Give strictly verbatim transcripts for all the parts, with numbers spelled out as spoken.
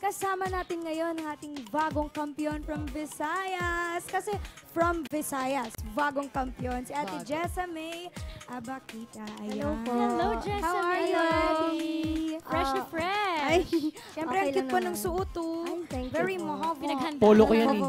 kasama natin ngayon ang ating bagong kampiyon from Visayas. Kasi from Visayas, bagong kampiyon, si Ate Jessa May Abakita. Ayan. Hello po. Hello, Jessa How are May. you, Ate? Fresh na Ah, fresh. Ay, siyempre, Okay ang cute lang pa naman. ng suot, oh. Ay, thank you Very po. mahaba. Pinaghanda. Polo ko yan eh.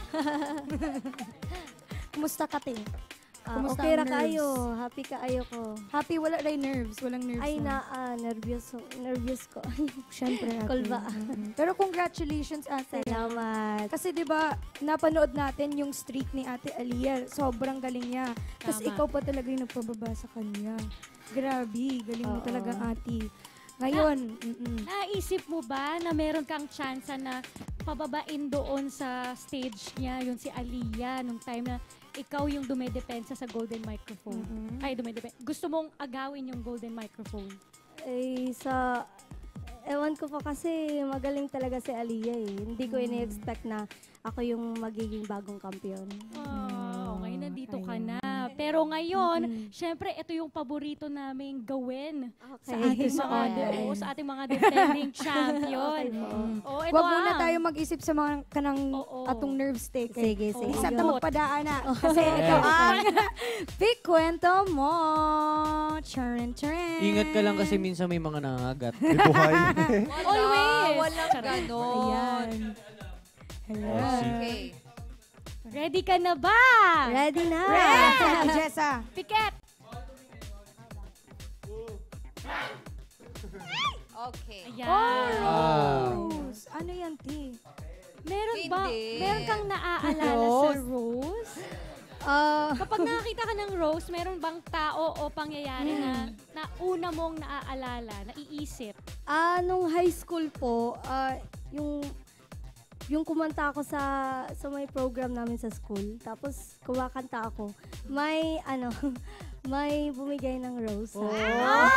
Kumusta ka, te? Ah, Kumusta okay ang ra nerves? kayo. Happy kaayo ko. Happy, wala rin nerves. Walang nerves Ay na. na, ah, nervyos. Nervyos ko. Siyempre, ate. Kulba. Mm-mm. Pero congratulations, ate. Salamat. Kasi 'di ba, napanood natin yung streak ni Ate Aliyah. Sobrang galing niya. Tapos Tama. ikaw pa talaga yung nagpababa sa kanya. Grabe, galing mo Oo. talaga, ate. Ngayon, mm-mm. Naisip mo ba na meron kang chance na pababain doon sa stage niya, yung si Aliyah, nung time na ikaw yung dumedepensa sa golden microphone? Mm-mm. Ay, dumedepensa. Gusto mong agawin yung golden microphone? Eh, sa... Ewan ko pa kasi magaling talaga si Aliyah eh. Hindi ko ini-expect na ako yung magiging bagong kampiyon. Oh, okay, nandito ka Ayun. na. Pero ngayon, Mm-mm. syempre, ito yung paborito naming gawin sa Okay. ating mga, Okay. oo, sa ating mga defending champion. Okay po. Oh, ito Wag muna ang- tayo mag-isip sa mga kanang Oo. atong nerves take. eh. Sige, sige. Isa ta Good. magpadaan na. Kasi ito ang Big Kwento Mo. Charin, charin. Ingat ka lang kasi minsan may mga nangangagat. May buhay. Always. Walang Charot. ganon. Ayan. Hello. Okay. Ready ka na ba? Ready na! Ready, Ate Jessa. Piket! Okay. Ayan. Oh, Rose. Ano yan, T? Meron ba? Hindi. Meron kang naaalala sa Rose? Ah, Kapag nakakita ka ng Rose, meron bang tao o pangyayari na, na una mong naaalala, naiisip? ah, nung high school po, ah, yung yung kumanta ako sa sa may program namin sa school. Tapos kumakanta ako. May ano, may bumigay ng rose. sa akin.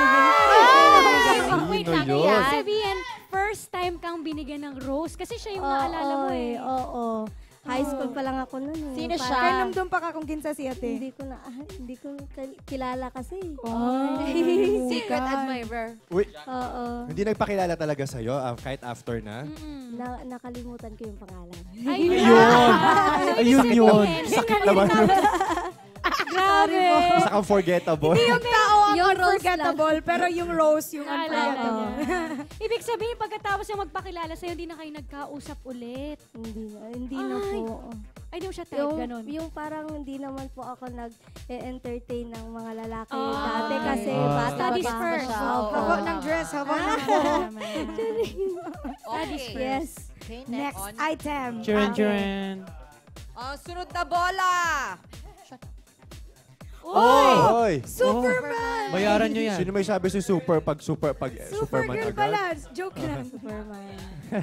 Oh, wait Sino lang. yun? Ibig sabihin, first time kang binigyan ng Rose kasi siya yung Oo, naalala mo eh. Oo. High school pa lang ako noon. Eh. Sino Parang siya? Kaya nung doon pa ka kung kinsa si Ate. Hindi ko na ah, hindi ko kil- kilala kasi. Secret admirer. Uy, Oo. hindi nagpakilala talaga sa'yo ah, kahit after na? Mm-mm. Na, nakalimutan ko yung pangalan. Ayun! Ayun yun. Sakit naman. Grabe! Isa kang forgettable. Yung tao ang Yung Rose unforgettable, pero yung Rose yung Naalala unforgettable. niya. Ibig sabihin, pagkatapos niya magpakilala sa'yo, hindi na kayo nagkausap ulit. Hindi na, hindi na Ay. po. Ay, di mo siya type, Yung, ganun. yung parang hindi naman po ako nag-entertain ng mga lalaki Ah. dati kasi Ah. bata Studies pa first. siya. Oo. Opo. Hawak ng dress, hawak ng Okay. Yes. Okay, Next on. item. Chiren, Ate. chiren. Ah, sunod na bola. Oy! Superman! Bayaran nyo yan. Sino may sabi si Super pag super pag eh, Superman Supergirl agad? pala. Joke lang. Superman.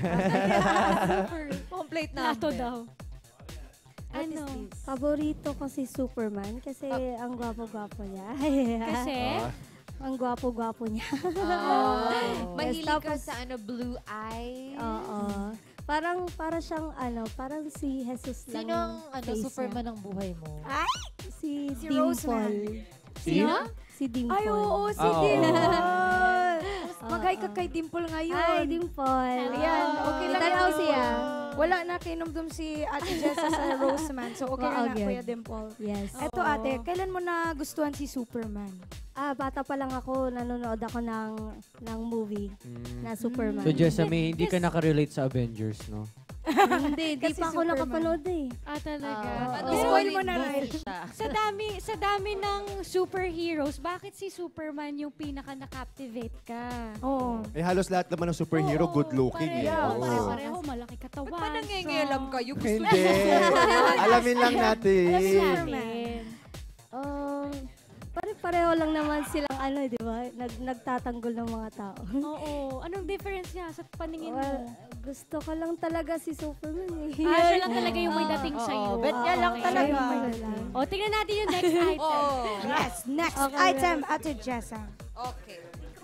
Complete na. Nato daw. What Ano? is this? Paborito ko si Superman kasi ang gwapo-gwapo niya. Kasi? Ah, ang gwapo-gwapo niya. Oh. Mahilig ka Tapos- sa ano, blue eyes. Oo. Parang para siyang ano, parang si Jesus lang. Sino ang ano, face Superman ng buhay mo? niya. Si, Si Dimple. Roseman. Sino? Si Dimple. Ay, oo, si Ah, oo. Dimple. Oo. Mag-hi ka kay Dimple ngayon. Ay, Dimple. Ayan, okay lang Tanaw yun. siya. Wala na kinumdum si Ate Jessa sa Roseman. So, okay Oo, na na, good. Kuya Dimple. Yes. Eto, ate, kailan mo na gustuhan si Superman? Ah, bata pa lang ako, nanonood ako ng ng movie Mm. na Superman. So, Jessamy, hindi ka nakarelate sa Avengers, no? Hindi, di Kasi pa ako Superman. nakapanood eh. Ah, talaga. Ano, Spoil mo na rin. siya. Sa dami, sa dami ng superheroes, bakit si Superman yung pinaka na-captivate ka? Oo. eh halos lahat naman ng superhero Oo, good looking eh. Pareho, Oo. pare-pareho, malaki katawan. Ba't pa nangingialam kayo? Gusto Hindi. Alamin lang natin. Alam natin. Um, pare-pareho lang naman silang ano, di ba? Nag, nagtatanggol ng mga tao. Oo. Anong difference niya sa paningin Well, mo? gusto ko lang talaga si Superman eh. Ah, siya lang talaga yung may dating Oo, sa'yo. bet niya lang Okay. talaga. Siya yung may dating. O, tingnan natin yung next item. Oh. Yes, next Okay, item, Ate Jessa. Okay.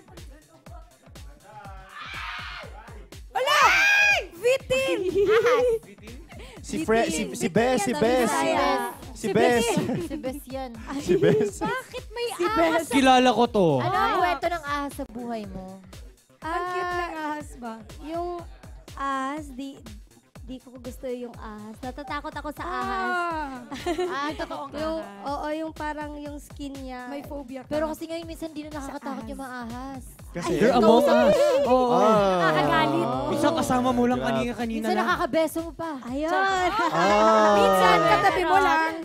Wala! Vitin! Si Fre si si Bess, si Bess. Bisaya. Si Bess. Si Bess yan. Si Bess. Bakit may Si ahas? Kilala ko to. Ano ang kwento ng ahas sa buhay mo? Ang cute Ah, ng ahas ba? yung ahas, di, di ko gusto yung ahas. Natatakot ako sa ahas. Ah, Ah, totoong Yung, ahas. oo, yung parang yung skin niya. may phobia ka. Pero kasi ngayon minsan di na nakakatakot ahas. yung mga ahas. Kasi, They're among us. Oo. ah, Nakakagalit. Minsan kasama mo lang Grabe. kanina-kanina Minsan lang. nakakabeso mo pa. Ayun. ah, minsan katabi mo lang.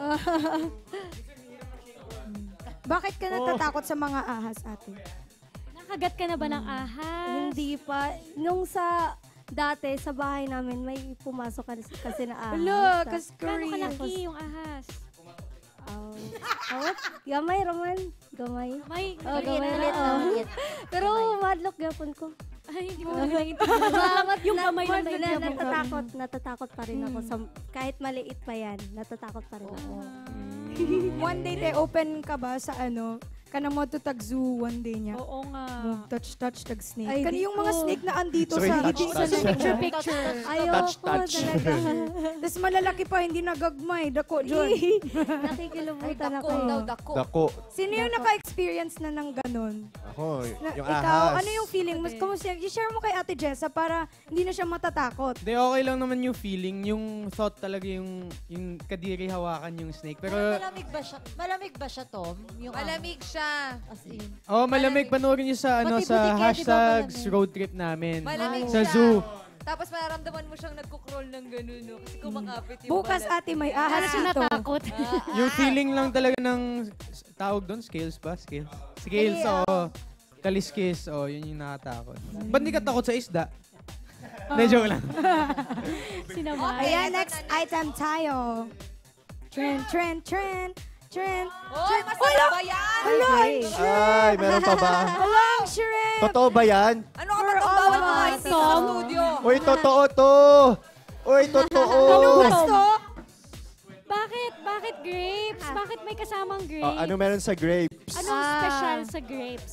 Bakit ka natatakot sa mga ahas, ate? Nakagat ka na ba ng ahas? Hindi pa. Nung sa, dati, sa bahay namin, may pumasok kasi, kasi na ahas. Look, Ta- kasi Gano'ng Korean. kalaki yung ahas? Oh. Oh, gamay, Roman. Gamay. May, Oh, Maliit, gamay maliit na. na, oh. maliit. Pero madlock gapon ko. ay, hindi mo na naiintindihan. Yung kamay lang na, nagkabog. natatakot, natatakot pa rin ako. Sa, kahit maliit pa yan, natatakot pa rin ako. One day, te, open ka ba sa ano? Kana mo to tag zoo one day niya. Oo nga. Move, touch, touch, tag snake. Ay, Kani di yung mga ko. snake na andito Sorry, sa touch, sa touch. picture. Picture. Ayoko Touch, touch. talaga. Tapos malalaki pa, hindi nagagmay. Dako, John. Nakikilubutan Dako ako. daw, dako. dako. Sino yung naka-experience na ng ganun? Ako, Na, yung ikaw, ahas. ano yung feeling mo? Kumusta? I-share mo kay Ate Jessa para hindi na siya matatakot. Di, okay lang naman yung feeling. Yung thought talaga yung, yung kadiri hawakan yung snake. Pero, Malamig ba siya? Malamig ba siya, Tom? Yung Malamig siya. As in. oh, malamig. Panoorin niyo sa, ano, Pati sa butike, di ba hashtags malamig? road trip namin. Malamig Sa siya. zoo. Tapos mararamdaman mo siyang nagkukrol ng gano'n, no? Kasi kumakapit yung Bukas, balat. ate, may ahas Ano siya dito. natakot? Yung feeling lang talaga ng, tawag doon, scales ba? Scales? Scales, oo. Kaliskis, oh, yun yung nakatakot. Ba't di ka takot sa isda? Hindi, joke lang. Sinama. Ayan, next item tayo. Trend, trend, trend, trend. Oy, masarap ba yan? Hala, Ay, meron pa ba? Alang shrimp. Totoo ba yan? Ano ka ba For itong all bawal of mga us, hindi sa Tom. studio? Uy, totoo to! Uy, totoo! Gusto? Bakit? Bakit grapes? Bakit may kasamang grapes? Oh, ano meron sa grapes? Anong Ah. special sa grapes?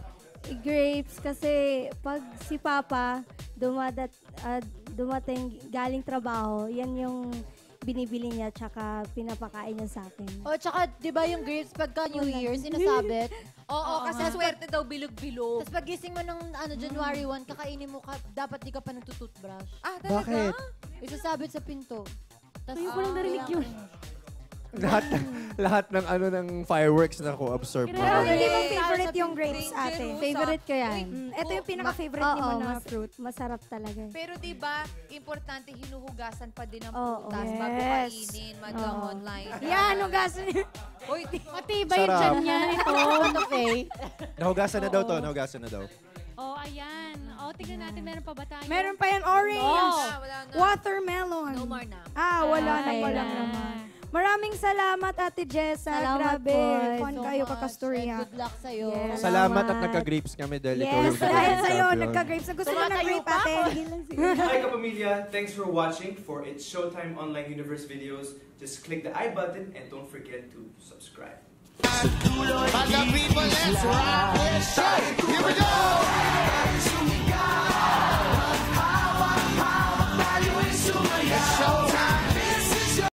Grapes kasi pag si Papa dumadat, ah, dumating galing trabaho, yan yung binibili niya tsaka pinapakain niya sa akin. O, tsaka, di ba yung grapes pagka New Year, sinasabit? Oo, kasi swerte daw bilog-bilog. Tapos pag gising mo ng ano, January first, kakainin mo ka, dapat di ka pa nagtutoothbrush. Ah, talaga? Bakit? Isasabit sa pinto. Tas, Ngayon ko lang narinig yun. lahat, lahat ng ano ng fireworks na ko observe mo. Pero hindi mo Grape. favorite yung grapes, Danger, ate. oh. Favorite ko yan. Mm, ito yung pinaka-favorite ni Oo, mo na mas- fruit. Masarap talaga. eh. Pero di ba importante hinuhugasan pa din ang Oo. prutas bago Yes. kainin, madam Oo. online. Yan, hugasan niya. Uy, di. Matibay yung Sarap. dyan niya ito. Ano, Faye? Nahugasan na daw to, nahugasan na daw. Oh, ayan. Oh, tignan natin, meron pa ba tayo? Meron pa yan, orange. Ah, wala na. Watermelon. No more na. Ah, wala na Okay pala na. naman. Maraming salamat, Ate Jessa. Salamat Grabe. po. Fun So kayo much, kakastorya. and good luck sa'yo. Yes. Salamat at nagka-grapes kami dahil ikaw Yes, yung dahil sa'yo, champion. nagka-grapes. Gusto mo ng Tumatayo grape, pa ate? Hi Kapamilya! Thanks for watching. For its Showtime Online Universe videos, just click the I button and don't forget to subscribe. Other people, let's rock.